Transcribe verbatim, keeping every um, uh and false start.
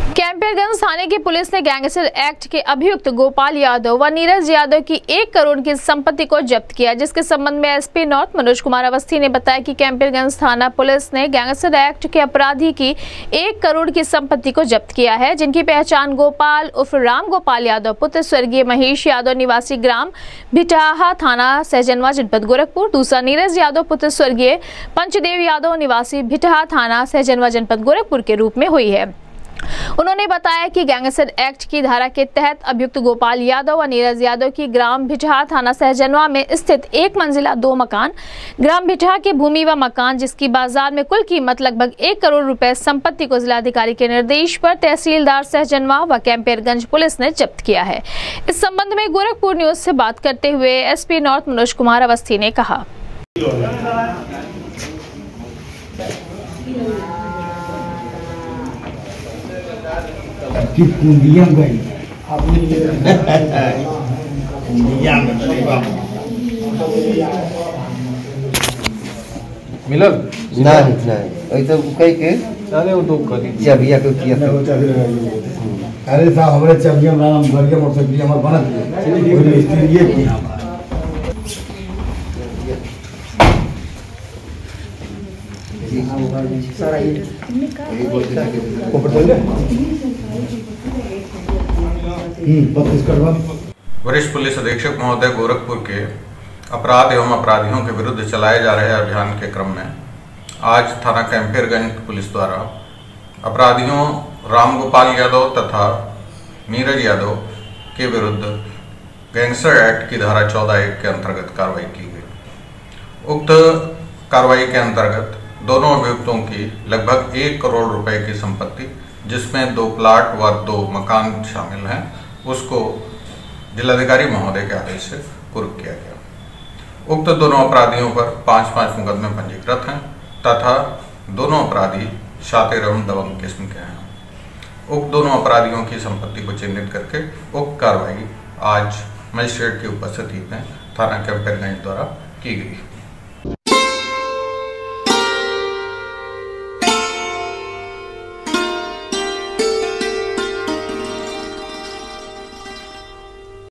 कैंपरगंज थाने की पुलिस ने gangster act के अभियुक्त गोपाल यादव व नीरज यादव की एक करोड़ की संपत्ति को जब्त किया, जिसके संबंध में एसपी नॉर्थ मनोज कुमार अवस्थी ने बताया कि कैंपरगंज थाना पुलिस ने गैंगस्टर एक्ट के अपराधी की एक करोड़ की संपत्ति को जब्त किया है, जिनकी पहचान गोपाल उर्फ राम गोपाल यादव पुत्र स्वर्गीय महेश यादव निवासी ग्राम भिटाहा थाना सहजनवा जनपद गोरखपुर, दूसरा नीरज यादव पुत्र स्वर्गीय पंचदेव यादव निवासी भिटाहा थाना सहजनवा जनपद गोरखपुर के रूप में हुई है। उन्होंने बताया कि गैंगस्टर एक्ट की धारा के तहत अभियुक्त गोपाल यादव व नीरज यादव की ग्राम भिटाहा थाना सहजनवा में स्थित एक मंजिला दो मकान, ग्राम भिटाहा की भूमि व मकान जिसकी बाजार में कुल कीमत लगभग एक करोड़ रुपए संपत्ति को जिलाधिकारी के निर्देश पर तहसीलदार सहजनवा व कैंपरगंज पुलिस ने जब्त किया है। इस संबंध में गोरखपुर न्यूज से बात करते हुए एसपी नॉर्थ मनोज कुमार अवस्थी ने कहा। कि कुंडिया गई कुंडिया में मिलल नहीं नहीं वही तो कह के चले वो तो करी चाबिया के किया अरे साहब हमारे चाबिया में नाम घर के मोटरसाइकिल हमारे बनत है मिस्त्री ये की सारा ये ऊपर चल ले वरिष्ठ पुलिस अधीक्षक महोदय गोरखपुर के अपराध एवं अपराधियों के विरुद्ध चलाए जा रहे अभियान के क्रम में आज थाना कैंपरगंज पुलिस द्वारा अपराधियों राम गोपाल यादव तथा नीरज यादव के विरुद्ध गैंगस्टर एक्ट की धारा चौदह एक के अंतर्गत कार्रवाई की गई। उक्त कार्रवाई के अंतर्गत दोनों अभियुक्तों की लगभग एक करोड़ रुपए की संपत्ति, जिसमें दो प्लाट व दो मकान शामिल हैं, उसको जिलाधिकारी महोदय के आदेश से पूर्ण किया गया। उक्त दोनों अपराधियों पर पांच पांच मुकदमे पंजीकृत हैं तथा दोनों अपराधी शातिर एवं दबंग किस्म के हैं। उक्त दोनों अपराधियों की संपत्ति को चिन्हित करके उक्त कार्रवाई आज मजिस्ट्रेट की उपस्थिति में थाना कैंपरगंज द्वारा की गई।